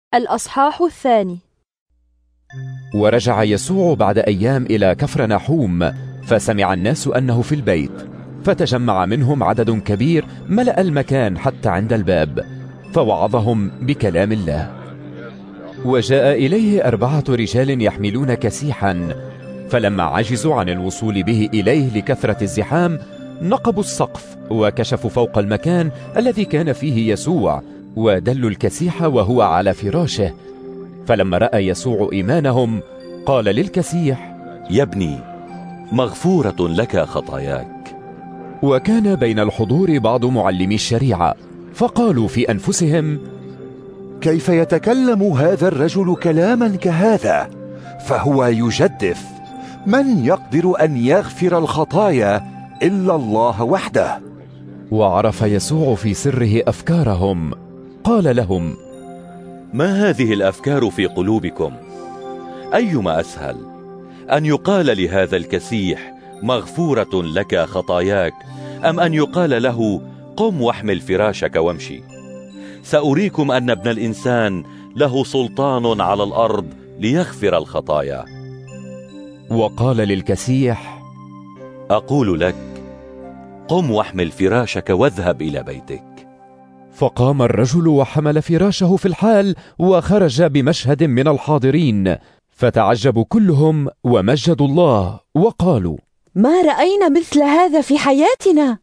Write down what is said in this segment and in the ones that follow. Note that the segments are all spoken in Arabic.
الأصحاح الثاني. ورجع يسوع بعد أيام إلى كفرناحوم، فسمع الناس أنه في البيت، فتجمع منهم عدد كبير ملأ المكان حتى عند الباب، فوعظهم بكلام الله. وجاء إليه 4 رجال يحملون كسيحا، فلما عجزوا عن الوصول به إليه لكثرة الزحام، نقبوا السقف وكشفوا فوق المكان الذي كان فيه يسوع، ودلوا الكسيح وهو على فراشه. فلما رأى يسوع إيمانهم قال للكسيح: يا ابني، مغفورة لك خطاياك. وكان بين الحضور بعض معلمي الشريعة، فقالوا في أنفسهم: كيف يتكلم هذا الرجل كلاما كهذا؟ فهو يجدف. من يقدر أن يغفر الخطايا إلا الله وحده؟ وعرف يسوع في سره أفكارهم، قال لهم: ما هذه الأفكار في قلوبكم؟ أيما أسهل، أن يقال لهذا الكسيح مغفورة لك خطاياك، أم أن يقال له قم واحمل فراشك وامشي؟ سأريكم أن ابن الإنسان له سلطان على الأرض ليغفر الخطايا. وقال للكسيح: أقول لك، قم واحمل فراشك واذهب إلى بيتك. فقام الرجل وحمل فراشه في الحال وخرج بمشهد من الحاضرين، فتعجبوا كلهم ومجدوا الله وقالوا: ما رأينا مثل هذا في حياتنا.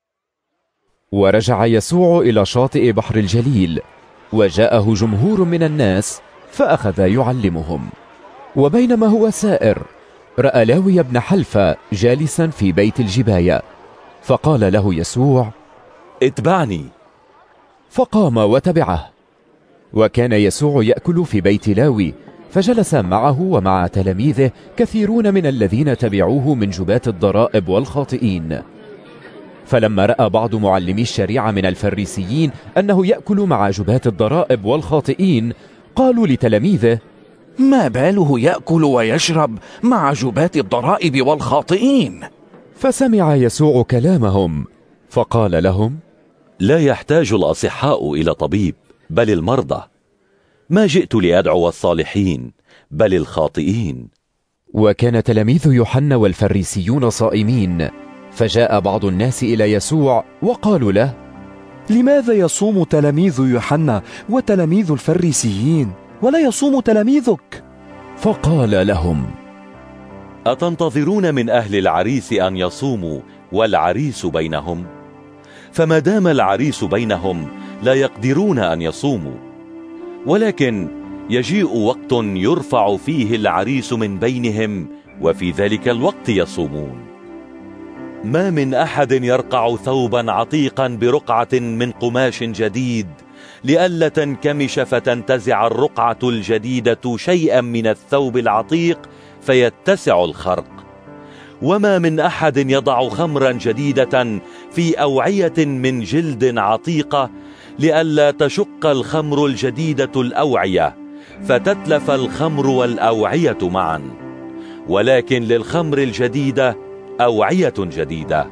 ورجع يسوع إلى شاطئ بحر الجليل، وجاءه جمهور من الناس فأخذ يعلمهم. وبينما هو سائر، رأى لاوي بن حلفة جالسا في بيت الجباية، فقال له يسوع: اتبعني. فقام وتبعه. وكان يسوع يأكل في بيت لاوي، فجلس معه ومع تلاميذه كثيرون من الذين تبعوه من جباة الضرائب والخاطئين. فلما رأى بعض معلمي الشريعة من الفريسيين أنه يأكل مع جباة الضرائب والخاطئين، قالوا لتلاميذه: ما باله يأكل ويشرب مع جباة الضرائب والخاطئين؟ فسمع يسوع كلامهم، فقال لهم: لا يحتاج الأصحاء إلى طبيب، بل المرضى. ما جئت لأدعو الصالحين، بل الخاطئين. وكان تلاميذ يوحنا والفريسيون صائمين، فجاء بعض الناس إلى يسوع وقالوا له: لماذا يصوم تلاميذ يوحنا وتلاميذ الفريسيين ولا يصوم تلاميذك؟ فقال لهم: أتنتظرون من أهل العريس أن يصوموا والعريس بينهم؟ فما دام العريس بينهم لا يقدرون أن يصوموا. ولكن يجيء وقت يرفع فيه العريس من بينهم، وفي ذلك الوقت يصومون. ما من أحد يرقع ثوبا عتيقا برقعة من قماش جديد لئلا تنكمش فتنتزع الرقعة الجديدة شيئا من الثوب العتيق فيتسع الخرق. وما من أحد يضع خمرا جديدة في أوعية من جلد عتيقة لئلا تشق الخمر الجديدة الأوعية فتتلف الخمر والأوعية معا، ولكن للخمر الجديدة أوعية جديدة.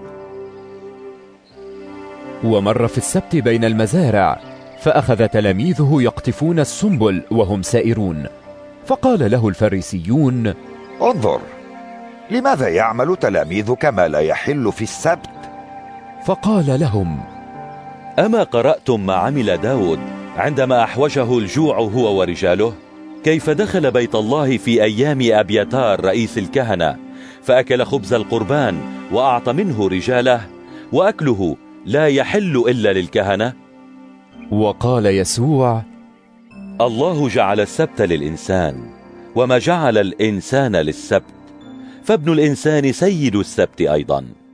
ومر في السبت بين المزارع، فأخذ تلاميذه يقطفون السنبل وهم سائرون، فقال له الفريسيون: انظر، لماذا يعمل تلاميذك ما لا يحل في السبت؟ فقال لهم: أما قرأتم ما عمل داود عندما أحوجه الجوع هو ورجاله؟ كيف دخل بيت الله في أيام أبياتار رئيس الكهنة، فأكل خبز القربان وأعطى منه رجاله، وأكله لا يحل إلا للكهنة؟ وقال يسوع: الله جعل السبت للإنسان، وما جعل الإنسان للسبت، فابن الإنسان سيد السبت أيضا.